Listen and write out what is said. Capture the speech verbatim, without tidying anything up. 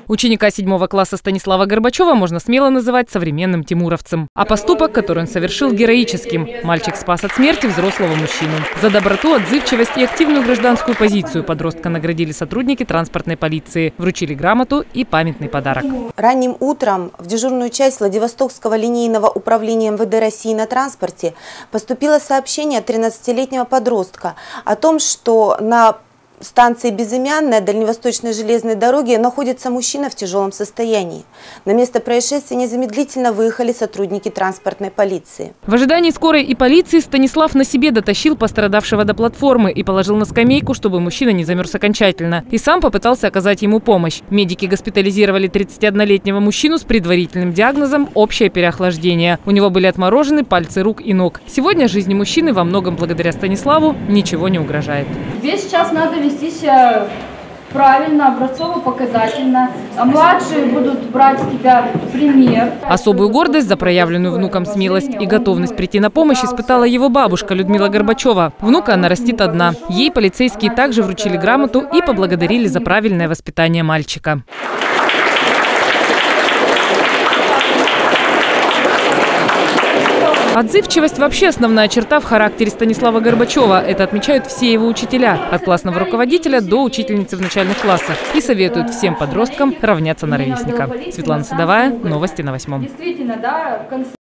Ученика седьмого класса Станислава Горбачева можно смело называть современным тимуровцем. А поступок, который он совершил, героическим. Мальчик спас от смерти взрослого мужчину. За доброту, отзывчивость и активную гражданскую позицию подростка наградили сотрудники транспортной полиции. Вручили грамоту и памятный подарок. Ранним утром в дежурную часть Владивостокского линейного управления эм вэ дэ России на транспорте поступило сообщение от тринадцатилетнего подростка о том, что на станции Безымянная Дальневосточной железной дороги находится мужчина в тяжелом состоянии. На место происшествия незамедлительно выехали сотрудники транспортной полиции. В ожидании скорой и полиции Станислав на себе дотащил пострадавшего до платформы и положил на скамейку, чтобы мужчина не замерз окончательно. И сам попытался оказать ему помощь. Медики госпитализировали тридцатиоднолетнего мужчину с предварительным диагнозом общее переохлаждение. У него были отморожены пальцы рук и ног. Сегодня жизни мужчины во многом благодаря Станиславу ничего не угрожает. Весь час надо вести себя правильно, образцово-показательно. А младшие будут брать с тебя пример. Особую гордость за проявленную внуком смелость и готовность прийти на помощь испытала его бабушка Людмила Горбачева. Внука она растит одна. Ей полицейские также вручили грамоту и поблагодарили за правильное воспитание мальчика. Отзывчивость – вообще основная черта в характере Станислава Горбачева. Это отмечают все его учителя, от классного руководителя до учительницы в начальных классах. И советуют всем подросткам равняться на ровесника. Светлана Садовая, новости на восьмом.